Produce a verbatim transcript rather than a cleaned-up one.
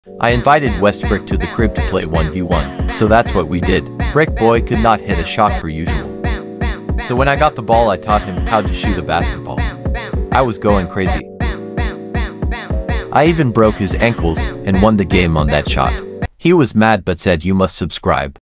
I invited Westbrick to the crib to play one v one, so that's what we did. Brick boy could not hit a shot per usual. So when I got the ball I taught him how to shoot a basketball. I was going crazy. I even broke his ankles and won the game on that shot. He was mad but said you must subscribe.